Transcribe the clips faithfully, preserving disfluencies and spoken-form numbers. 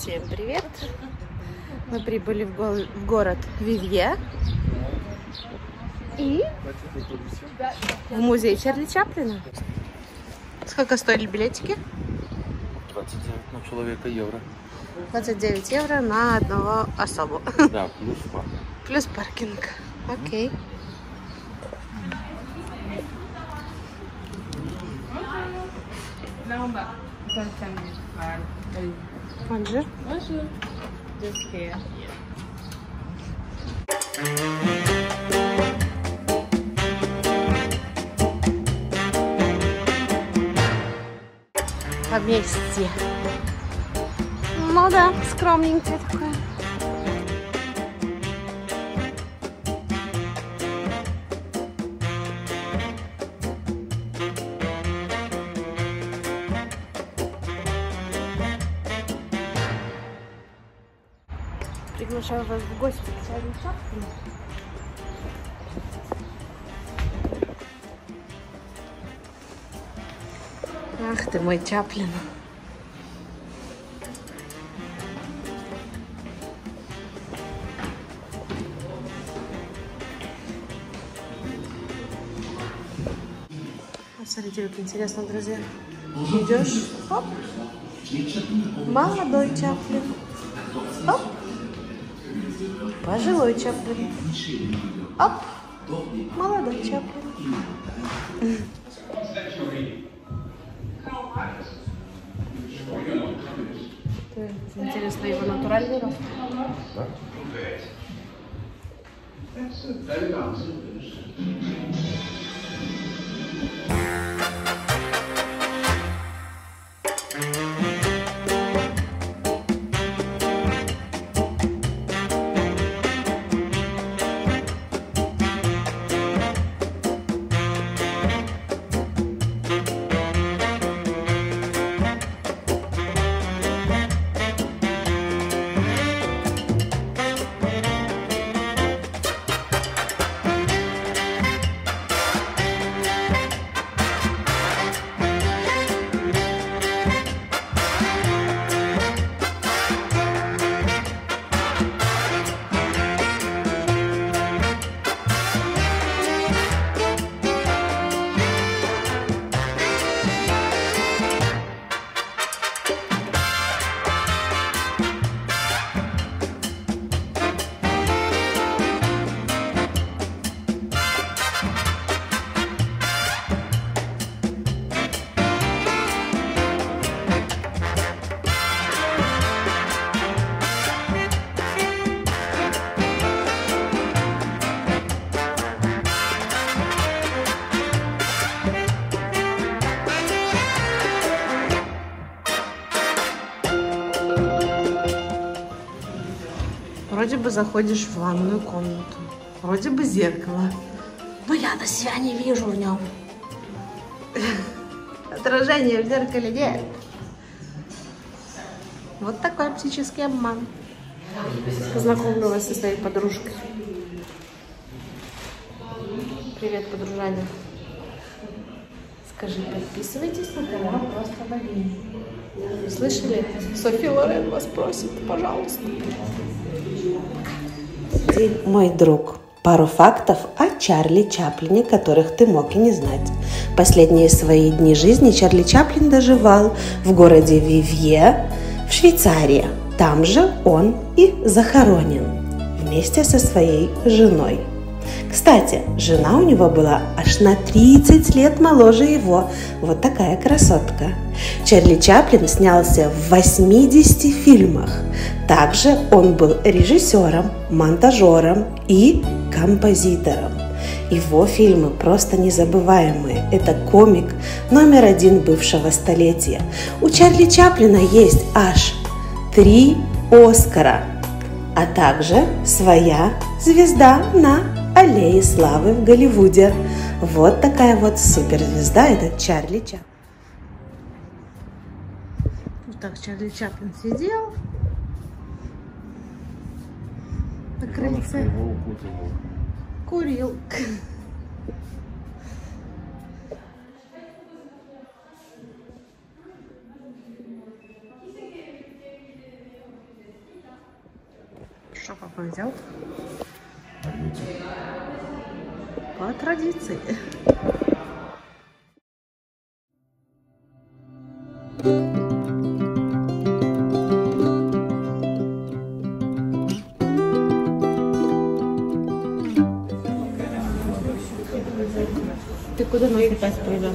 Всем привет! Мы прибыли в, го в город Вивье и в музей Чарли Чаплина. Сколько стоили билетики? двадцать девять на человека евро. двадцать девять евро на одного особу. Да, плюс паркинг. Плюс паркинг. Окей. Bonjour. Bonjour. Just here. Поместье. Ну да, скромненькое такое. Приглашаю вас в гости к Чарли Чаплину. Ах ты мой Чаплин. Смотрите, как интересно, друзья. Идешь, оп, молодой Чаплин, оп, пожилой Чаплин, оп, молодой Чаплин. Интересно, его натуральный рост? Да? Вроде бы заходишь в ванную комнату. Вроде бы зеркало. Но я-то себя не вижу в нем. Отражения в зеркале нет. Вот такой оптический обман. Познакомлю вас со своей подружкой. Привет, подружаня. Скажи, подписывайтесь на канал Просто Богиня. Слышали? Софи Лорен вас просит, пожалуйста. Ты, мой друг, пару фактов о Чарли Чаплине, которых ты мог и не знать. Последние свои дни жизни Чарли Чаплин доживал в городе Вивье в Швейцарии. Там же он и захоронен вместе со своей женой. Кстати, жена у него была аж на тридцать лет моложе его. Вот такая красотка. Чарли Чаплин снялся в восьмидесяти фильмах. Также он был режиссером, монтажером и композитором. Его фильмы просто незабываемые. Это комик номер один бывшего столетия. У Чарли Чаплина есть аж три Оскара, а также своя звезда на Аллее славы в Голливуде. Вот такая вот суперзвезда, это Чарли Чаплин. Вот так Чарли Чаплин сидел на крыльце, курил. Что папа взял? По традиции. Ты куда нас опять привез?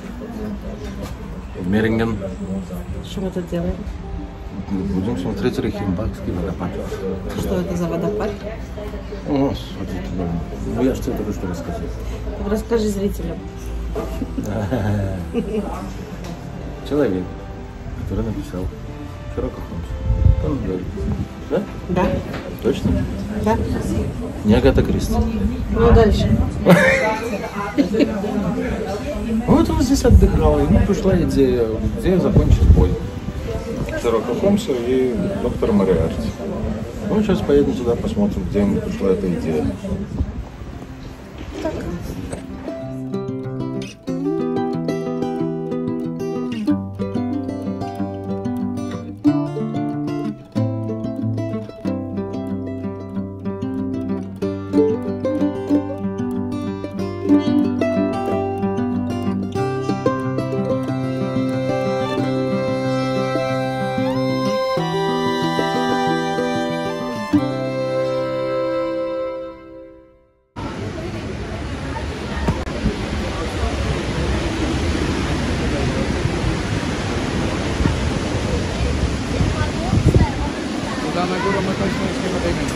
В Меринген. Что мы тут делаем? Будем смотреть Рейхенбахский водопад. Что это за водопад? О, смотрите, ну я же тебе только что рассказал. Так расскажи зрителям. Человек, который написал Шерлока Холмса. Он говорит, да? Да. Точно? Да. Не Агата Кристи. Ну дальше. Вот он здесь отдыхал, ему пришла идея, идея закончить бой. Шерлока Холмса и доктора Мориарти. Ну, сейчас поедем туда, посмотрим, где ему пришла эта идея. На гору мы точно не подойдем.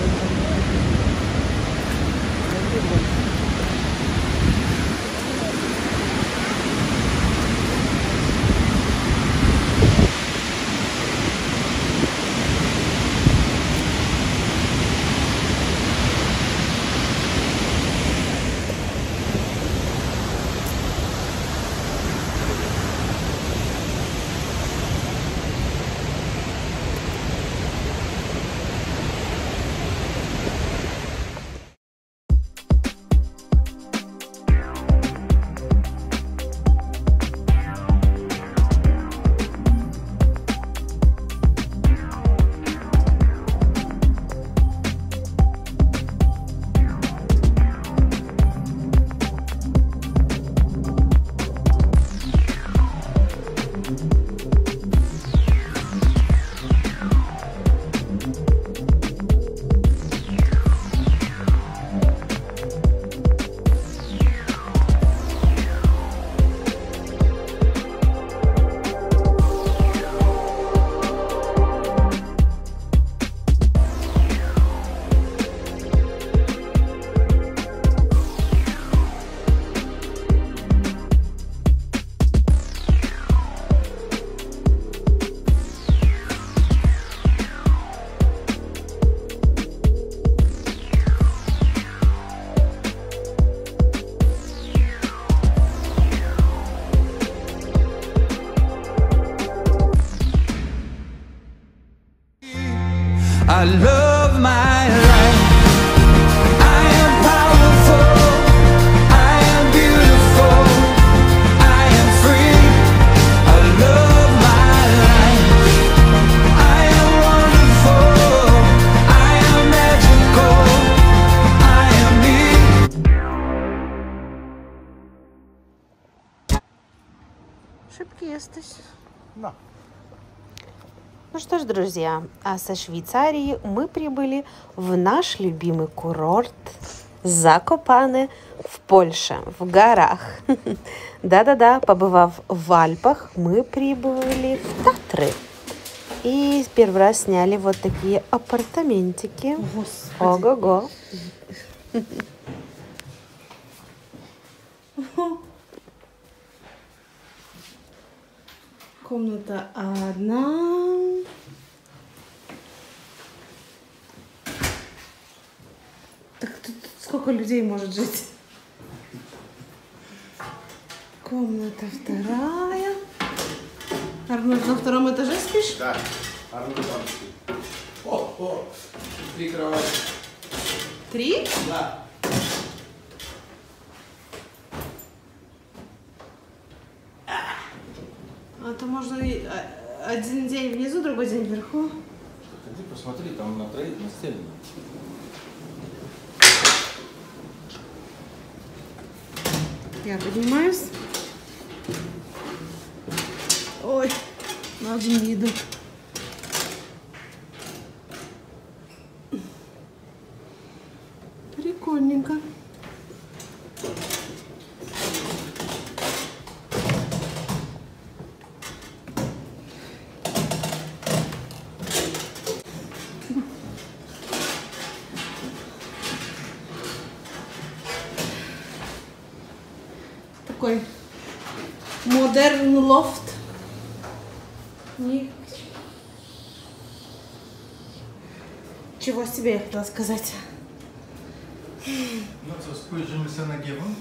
I love my life. I am powerful. I am beautiful. I am free. I love my life. I am wonderful. I am magical. I am me. Szybki jesteś. No. Ну что ж, друзья, а со Швейцарии мы прибыли в наш любимый курорт Закопане в Польше, в горах. Да-да-да, побывав в Альпах, мы прибыли в Татры. И первый раз сняли вот такие апартаментики. Ого-го. Комната одна. Так тут сколько людей может жить? Комната вторая. Арнольд, на втором этаже спишь? Да, Арнольд там спит. О, о, три кровати. Три? Да. А то можно и один день внизу, другой день вверху. Заходи, посмотри, там на троих настелено. Я поднимаюсь. Ой, ноги не идут. Прикольненько. Такой модерн лофт. Чего себе я хотела сказать? No co, spojrzymy sobie na giewon?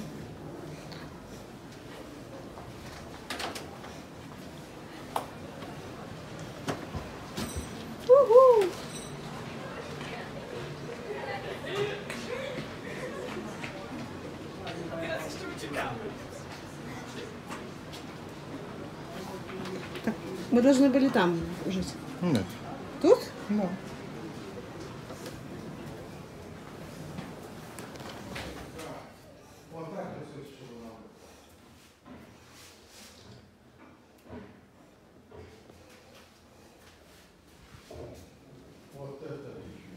Уху. Так, мы должны были там жить. Нет. Тут? Да. Вот это лежит.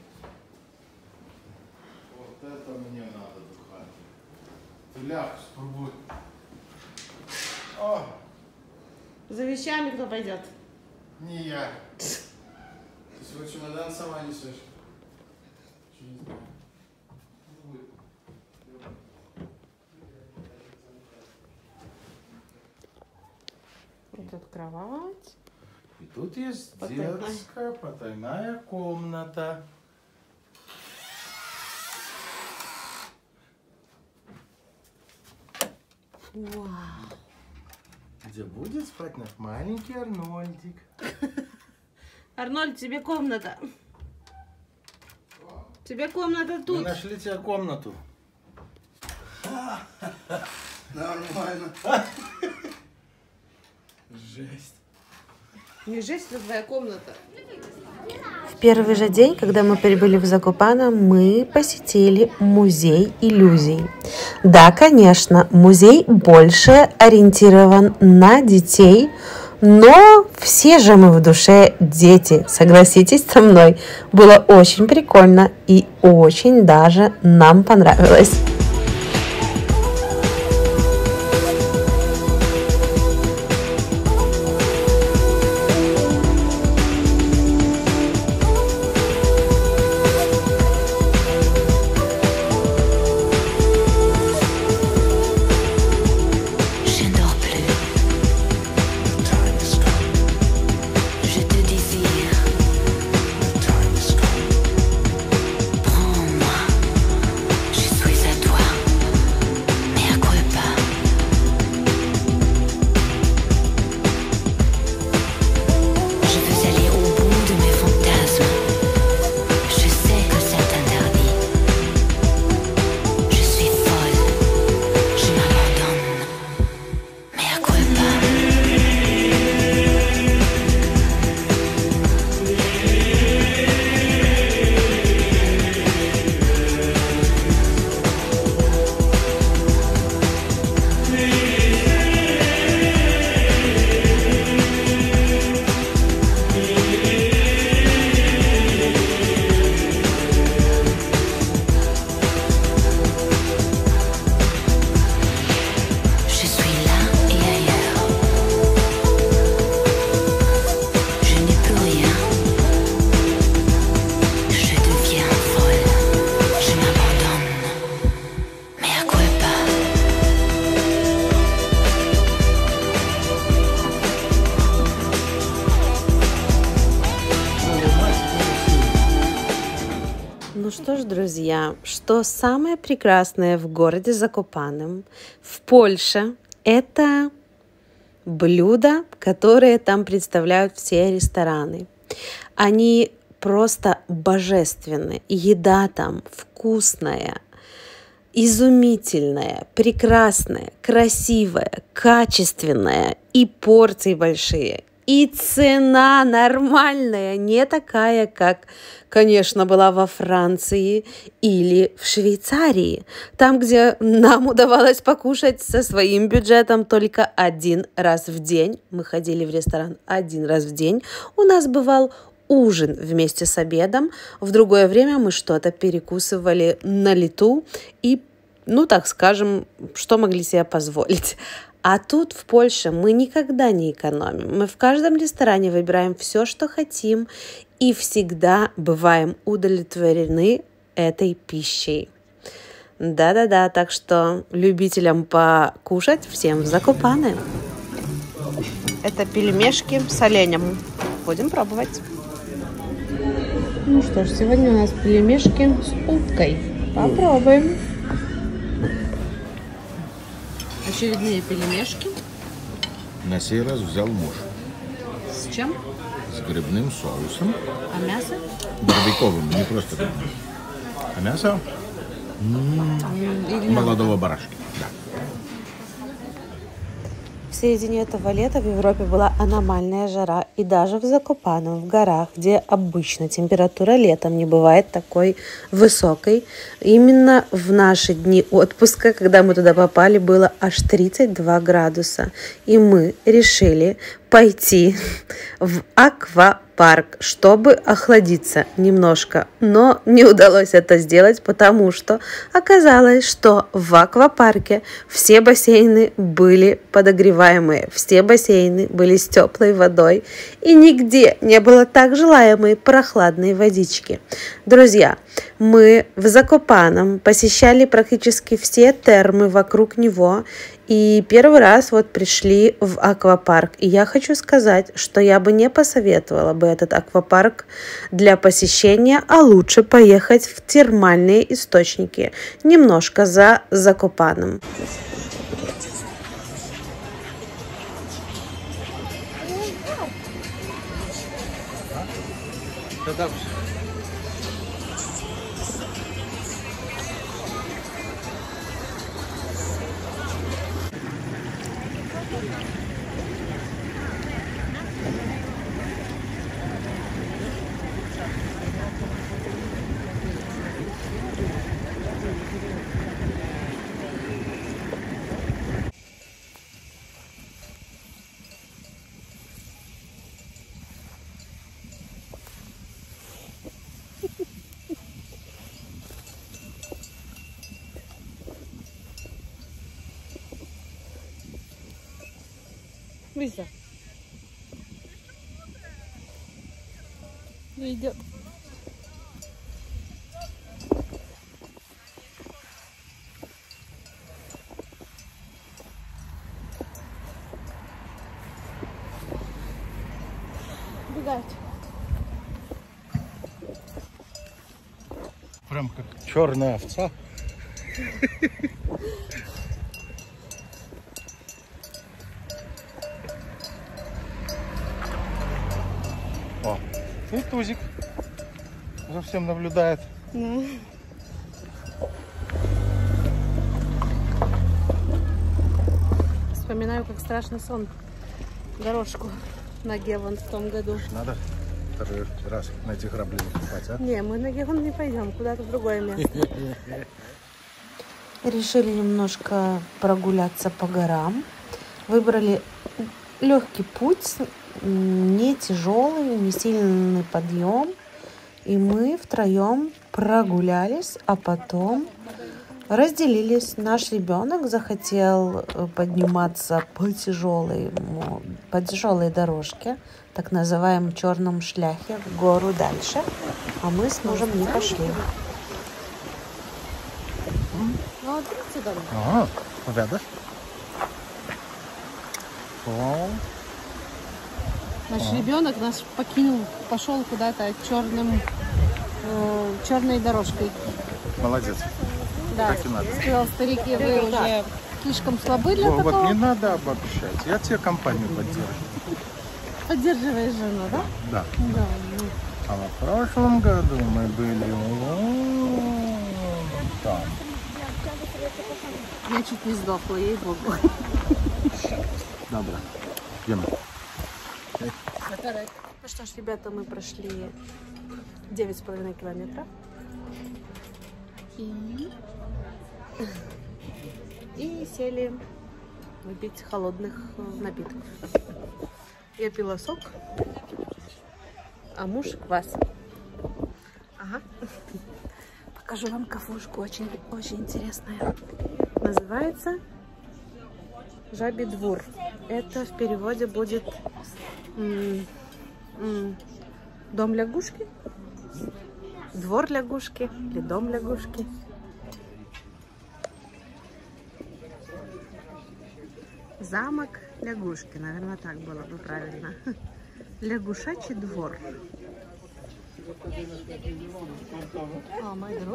Вот это мне надо духать. Ты ляг, спробуй. О, За вещами кто пойдет? не я. Ты свой чемодан сама несешь. Чё не знаю. Вот тут кровать. И тут есть Потайная. детская потайная комната. Вау. Где будет спать наш маленький Арнольдик. Арнольд, тебе комната. Тебе комната Мы тут. нашли тебе комнату. Нормально. Жесть. Не жесть, это твоя комната. В первый же день, когда мы прибыли в Закопане, мы посетили музей иллюзий. Да, конечно, музей больше ориентирован на детей, но все же мы в душе дети, согласитесь со мной. Было очень прикольно и очень даже нам понравилось. Je dors plus. Je te désire. Prends-moi. Je suis à toi. Mais à quoi pas? Je veux aller au bout de mes fantasmes. Je sais que c'est interdit. Je suis folle. Je m'abandonne. Mais à quoi pas? Je suis là et ailleurs. Je n'ai plus rien. Je deviens folle. Je m'abandonne. Mais à quoi pas? Ну что ж, друзья, что самое прекрасное в городе Закопаnem, в Польше, это блюда, которые там представляют все рестораны. Они просто божественны. Еда там вкусная, изумительная, прекрасная, красивая, качественная и порции большие. И цена нормальная, не такая, как, конечно, была во Франции или в Швейцарии. Там, где нам удавалось покушать со своим бюджетом только один раз в день. Мы ходили в ресторан один раз в день. У нас бывал ужин вместе с обедом. В другое время мы что-то перекусывали на лету и, ну, так скажем, что могли себе позволить. А тут, в Польше, мы никогда не экономим. Мы в каждом ресторане выбираем все, что хотим, и всегда бываем удовлетворены этой пищей. Да-да-да, так что любителям покушать всем в Закопане. Это пельмешки с оленем. Будем пробовать. Ну что ж, сегодня у нас пельмешки с уткой. Попробуем. Очередные пельмешки. На сей раз взял муж. С чем? С грибным соусом. А мясо? Барбековым, не просто грибным. А мясо м-м, молодого барашка. Да. В середине этого лета в Европе была аномальная жара, и даже в Закопане, в горах, где обычно температура летом не бывает такой высокой, именно в наши дни отпуска, когда мы туда попали, было аж тридцать два градуса. И мы решили пойти в аквапарк, чтобы охладиться немножко. Но не удалось это сделать, потому что оказалось, что в аквапарке все бассейны были подогреваемые, все бассейны были с теплой водой, и нигде не было так желаемой прохладной водички. Друзья, мы в Закопаном посещали практически все термы вокруг него, и первый раз вот пришли в аквапарк. И я хочу сказать, что я бы не посоветовала бы этот аквапарк для посещения, а лучше поехать в термальные источники, немножко за Закопаном. Лиза. Не идет. Бегать. Прям как черная овца. О, и Тузик за всем наблюдает. Ну. Вспоминаю, как страшный сон. Дорожку на Гевон в том году. Надо второй раз на эти грабли наступать, а? Не, мы на Гевон не пойдем, куда-то в другое место. Решили немножко прогуляться по горам. Выбрали легкий путь, не тяжелый, не сильный подъем. И мы втроем прогулялись, а потом разделились. Наш ребенок захотел подниматься по тяжелой, по тяжелой дорожке, так называемом черном шляхе, в гору дальше, а мы с мужем не пошли. Ну, вот сюда. Ага, поведаш? О. Наш ребенок нас покинул, пошел куда-то черным, э, черной дорожкой. Молодец. Да, Так и надо. сказал, старики, вы уже слишком слабы для Во, такого. вот не надо обобщать. Я тебе компанию поддерживаю. Поддерживаешь жену, да? Да. Да. Ну, А в прошлом году мы были вон там. я чуть не сдохла, ей-богу. Добре. Йдемо. Ну что ж, ребята, мы прошли девять с половиной километров. И... и сели выпить холодных напитков. Я пила сок, а муж квас. Ага. Покажу вам кафушку, очень, очень интересная. Называется Жабий двор. Это в переводе будет м м дом лягушки, двор лягушки или дом лягушки. Замок лягушки, наверное, так было бы правильно. Лягушачий двор. О, мой друг.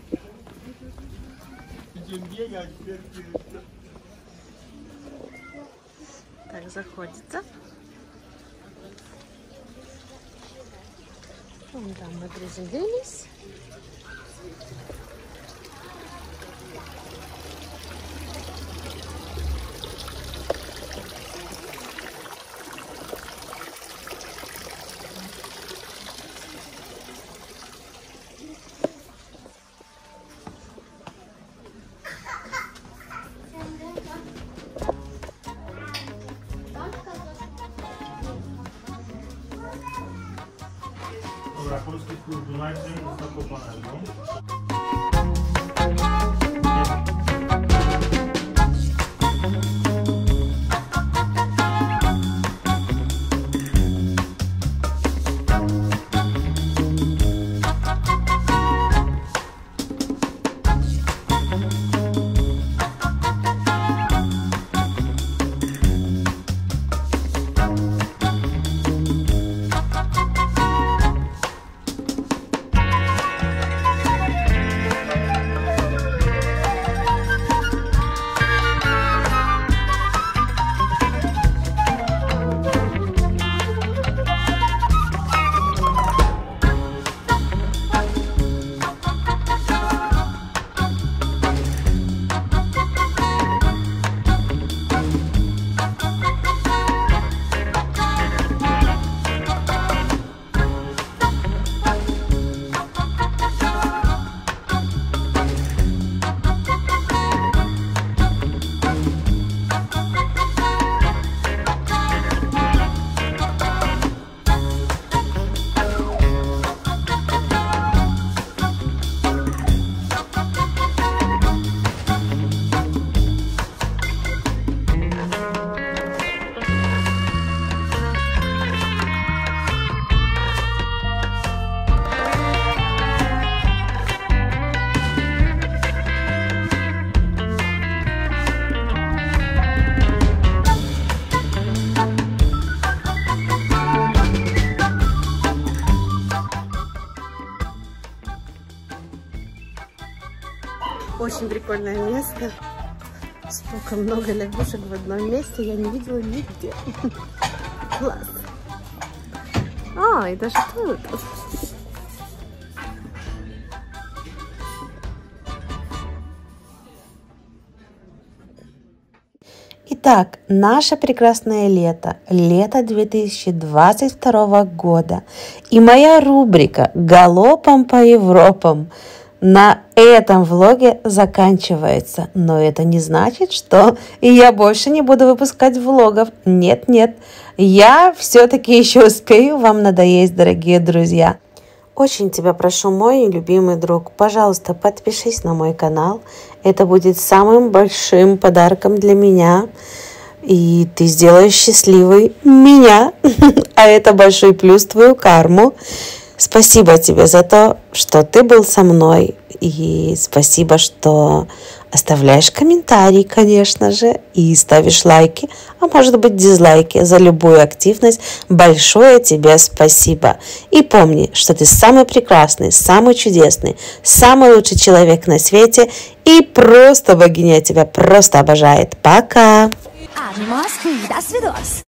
Так, заходится. Вон там мы приземлились. Dobra, polski wpływ Dunajcem z Zakopanego. Очень прикольное место. Столько много лягушек в одном месте я не видела нигде. Класс. А, и даже тут. Итак, наше прекрасное лето, лето две тысячи двадцать второго года и моя рубрика «Галопом по Европам» на этом влоге заканчивается. Но это не значит, что я больше не буду выпускать влогов. Нет, нет, я все-таки еще успею вам надоесть, дорогие друзья. Очень тебя прошу, мой любимый друг, пожалуйста, подпишись на мой канал. Это будет самым большим подарком для меня. И ты сделаешь счастливой меня. А это большой плюс в твою карму. Спасибо тебе за то, что ты был со мной. И спасибо, что оставляешь комментарии, конечно же, и ставишь лайки, а может быть дизлайки за любую активность. Большое тебе спасибо. И помни, что ты самый прекрасный, самый чудесный, самый лучший человек на свете. И просто богиня тебя просто обожает. Пока! Москвы, до свидос!